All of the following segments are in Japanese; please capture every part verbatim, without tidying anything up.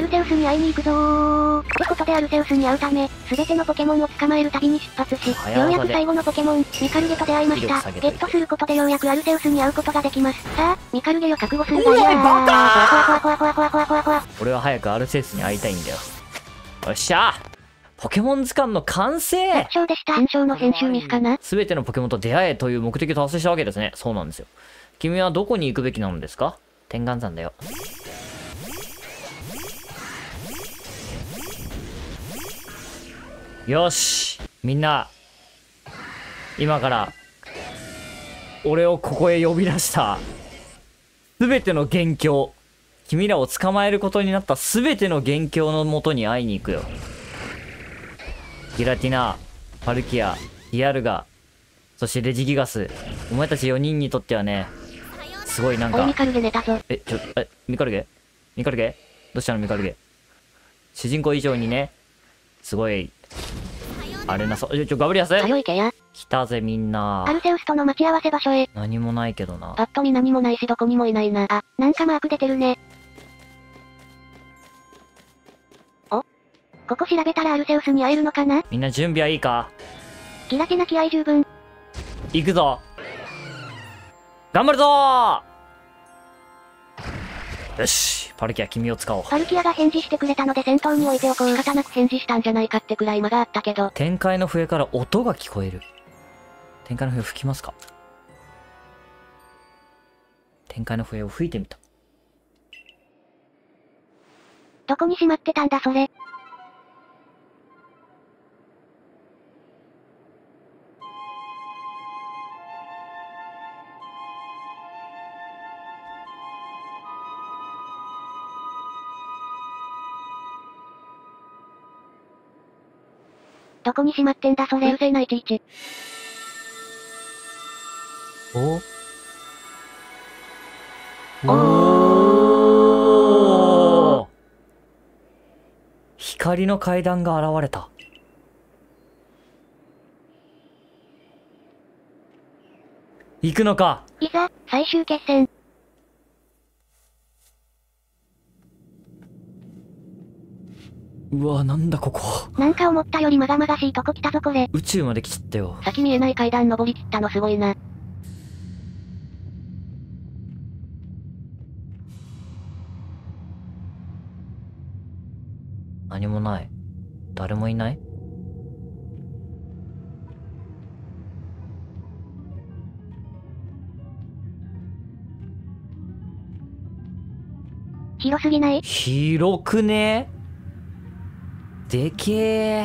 ルセウスに会いに行くぞー。ってことでアルセウスに会うため、すべてのポケモンを捕まえる旅に出発し、ようやく最後のポケモン、ミカルゲと出会いました。ゲットすることでようやくアルセウスに会うことができます。さあ、ミカルゲを覚悟するがいやー。バカー。 俺は早くアルセウスに会いたいんだよ。よっしゃポケモン図鑑の完成。 楽勝でした。文章の編集ミスかな。 すべてのポケモンと出会えという目的を達成したわけですね。そうなんですよ。君はどこに行くべきなのですか？天眼山だよ。よしみんな今から俺をここへ呼び出した全ての元凶、君らを捕まえることになった全ての元凶のもとに会いに行くよ。ギラティナ、パルキア、ディアルガ、そしてレジギガス。お前たちよにんにとってはね、すごいなんか。 ミカルゲ寝たぞ。 え、ちょ、え、ミカルゲミカルゲどうしたのミカルゲ。主人公以上にね、すごい、あれなそう。ちょ、ちょ、ガブリアス早いけや。 来たぜみんな。 アルセウスとの待ち合わせ場所へ。 何もないけどな。 パッと見何もないしどこにもいないな。あ、なんかマーク出てるね。お？ここ調べたらアルセウスに会えるのかな？ みんな準備はいいか？ ギラティナ気合十分。 行くぞ頑張るぞー。よしパルキア君を使おう。 パルキアが返事してくれたので先頭に置いておこう。仕方なく返事したんじゃないかってくらい間があったけど。 天界の笛から音が聞こえる。天界の笛吹きますか？天界の笛を吹いてみた。 どこにしまってたんだそれ。どこにしまってんだそれ。うるせえないちいち。 おおー、光の階段が現れた。行くのか。 いざ、最終決戦。 うわなんだここ。 なんか思ったよりまがまがしいとこ来たぞこれ。 宇宙まで来ちゃったよ。 先見えない階段登り切ったのすごいな。 何もない。誰もいない。 広すぎない？ 広くね？でけえ。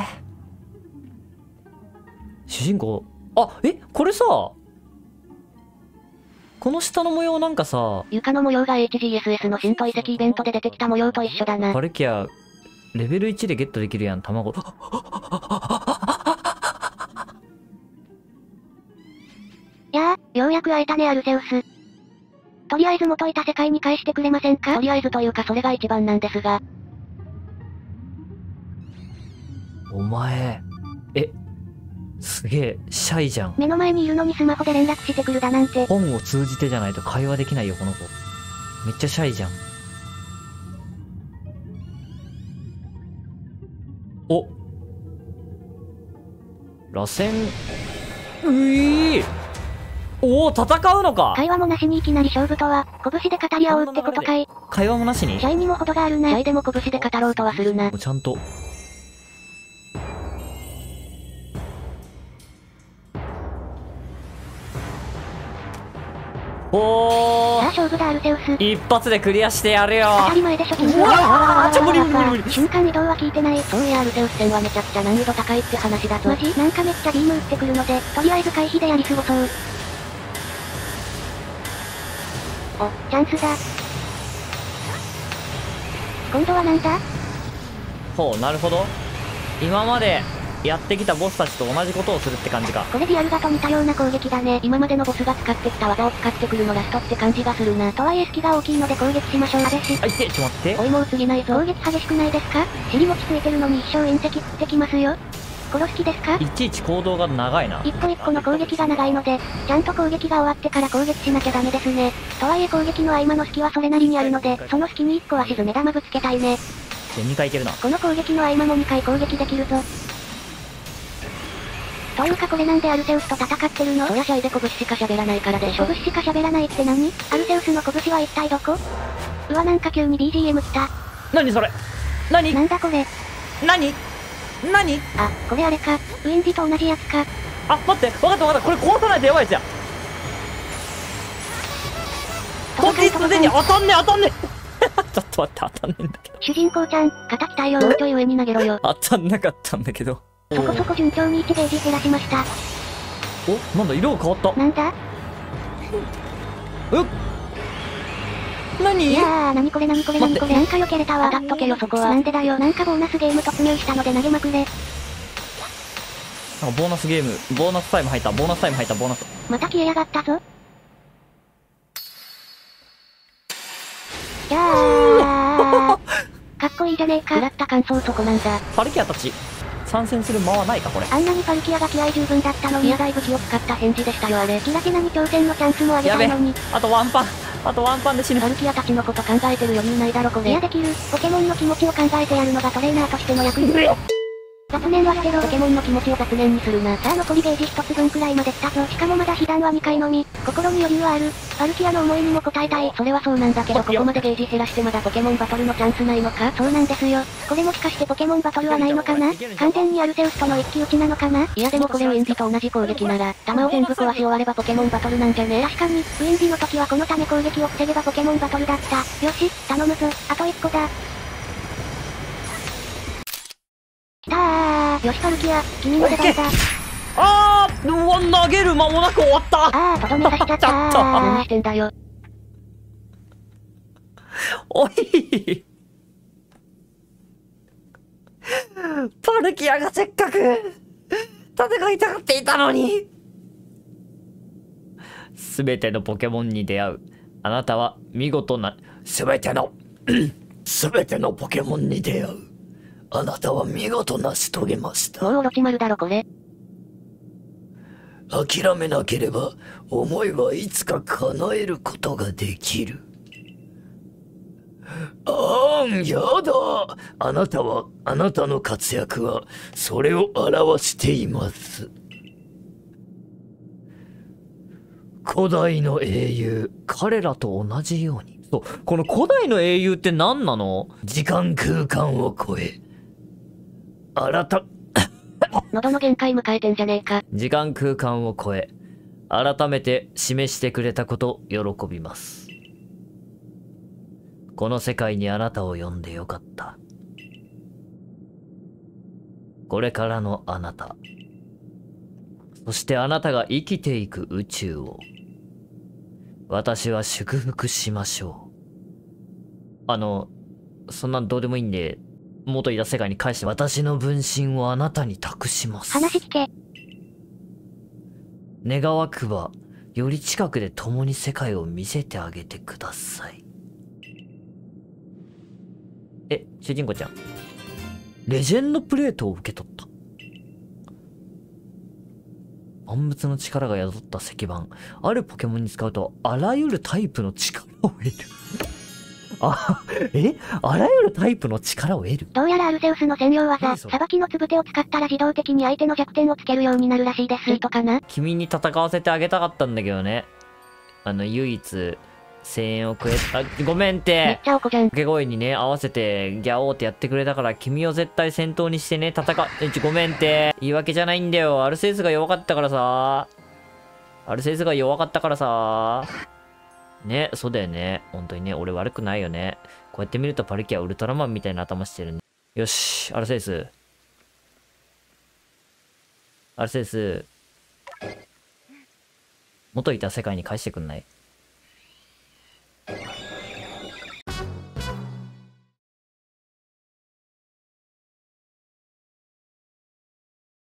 主人公、あ、え、これさ、この下の模様なんかさ、 床の模様が エイチジーエスエス の新と遺跡イベントで出てきた模様と一緒だな。 パルキア、レベルいちでゲットできるやん、卵。 やあ、ようやく会えたねアルセウス。とりあえず元いた世界に返してくれませんか？とりあえずというかそれが一番なんですが。 お前、え、すげえ、シャイじゃん。 目の前にいるのにスマホで連絡してくるだなんて。 本を通じてじゃないと会話できないよ、この子。めっちゃシャイじゃん。お螺旋、ういーおお、戦うのか。 会話もなしにいきなり勝負とは、拳で語り合おうってことかい。 会話もなしに？ シャイにも程があるな。シャイでも拳で語ろうとはするな。 ちゃんと。おー、 さあ勝負だアルセウス。 一発でクリアしてやるよ。 当たり前でしょ君は。 うわー、ちょ無理無理無理無理。 瞬間移動は効いてない。そういやアルセウス戦はめちゃくちゃ難易度高いって話だぞ。マジなんかめっちゃビーム打ってくるので、とりあえず回避でやり過ごそう。お、チャンスだ。今度はなんだ？ ほう、なるほど。今までやってきたボスたちと同じことをするって感じか。 これディアルガと似たような攻撃だね。今までのボスが使ってきた技を使ってくるのラストって感じがするな。とはいえ隙が大きいので攻撃しましょう。あれし。 あ、いて、ちょっと待って。 おいもう次ないぞ。攻撃激しくないですか？尻餅ついてるのに一生隕石降ってきますよ。殺す気ですか？ いちいち行動が長いな。 一個一個の攻撃が長いので、ちゃんと攻撃が終わってから攻撃しなきゃダメですね。とはいえ攻撃の合間の隙はそれなりにあるので、その隙に一個は沈め玉ぶつけたいね。 で、にかいいけるな。 この攻撃の合間もにかい攻撃できるぞ。というかこれなんでアルセウスと戦ってるの？ そりゃシャイで拳しか喋らないからでしょ。 拳しか喋らないって何？アルセウスの拳は一体どこ？うわなんか急に ビージーエム 来た。 なにそれ？なに？ なんだこれ？ なに？なに？ あ、これあれか。ウィンディと同じやつか。 あ、待って、わかったわかった。これ壊さないとやばいやつや。こっちすでに当たんね当たんねちょっと待って、当たんねえんだけど。 主人公ちゃん、肩鍛えよう。 もうちょい上に投げろよ。 当たんなかったんだけど。 そこそこ順調にいちゲージ減らしました。 お、なんだ、色が変わった。 なんだ？ うっ何？ いやー、なにこれなにこれなにこれ。なんか避けれたわ。 当たっとけよそこは。 なんでだよ。なんかボーナスゲーム突入したので投げまくれ。 なんかボーナスゲーム、ボーナスタイム入った、ボーナスタイム入った、ボーナス。 また消えやがったぞ。いやー。かっこいいじゃねえか。 食らった感想そこなんだ。 パルキアたち、参戦する間はないか、これ。 あんなにパルキアが気合十分だったのに。 いやだいぶ気を使った返事でしたよあれ。 キラキラに挑戦のチャンスもあげたいのに。 あとワンパン、あとワンパンで死ぬ。 パルキアたちのこと考えてる余裕ないだろこれ。 いやできる。ポケモンの気持ちを考えてやるのがトレーナーとしての役に立つ。雑念は捨てろ。 ポケモンの気持ちを雑念にするな。 さあ残りゲージ一つ分くらいまで来たぞ。しかもまだ被弾はにかいのみ。心に余裕はある。パルキアの思いにも応えたい。 それはそうなんだけどここまでゲージ減らしてまだポケモンバトルのチャンスないのか？ そうなんですよ。これもしかしてポケモンバトルはないのかな？完全にアルセウスとの一騎打ちなのかな？ いやでもこれウィンディと同じ攻撃なら、弾を全部壊し終わればポケモンバトルなんじゃね？ 確かに、ウィンディの時はこのため攻撃を防げばポケモンバトルだった。よし、頼むぞ。あといっこだ。きたー。よしパルキア、君の出番だ。 あー、うわ、投げる間もなく終わった。 あー、とどめさしちゃったー。 何してんだよ。 おいパルキアがせっかく戦いたがっていたのに。すべてのポケモンに出会うあなたは見事な、すべてのすべてのポケモンに出会うあなたは見事成し遂げました。 もうオロチマルだろこれ。 諦めなければ思いはいつか叶えることができる。あーん、やだ。あなたは、あなたの活躍はそれを表しています。古代の英雄、彼らと同じように。そう、この古代の英雄って何なの？時間空間を超え、新た喉の限界迎えてんじゃねえか。 時間空間を超え、改めて示してくれたこと喜びます。この世界にあなたを呼んでよかった。これからのあなた、そしてあなたが生きていく宇宙を、私は祝福しましょう。あの、そんなんどうでもいいんで、元いた世界に返して、私の分身をあなたに託します。 話聞け。 願わくば、より近くで共に世界を見せてあげてください。え、主人公ちゃん。レジェンドプレートを受け取った。万物の力が宿った石板。あるポケモンに使うと、あらゆるタイプの力を得る。あ、えあらゆるタイプの力を得る？ どうやらアルセウスの専用技、さばきのつぶてを使ったら自動的に相手の弱点をつけるようになるらしいです。とかな。 君に戦わせてあげたかったんだけどね。あの、唯一、声援をくれ、あ、ごめんって。 めっちゃおこじゃん。 掛け声にね、合わせて、ギャオーってやってくれたから、君を絶対先頭にしてね、戦え、ちょ、ごめんって。言い訳じゃないんだよ。アルセウスが弱かったからさ。アルセウスが弱かったからさ。ね、そうだよね。本当にね、俺悪くないよね。こうやって見るとパルキアウルトラマンみたいな頭してるね。よし、アルセウス。アルセウス。元いた世界に返してくんない？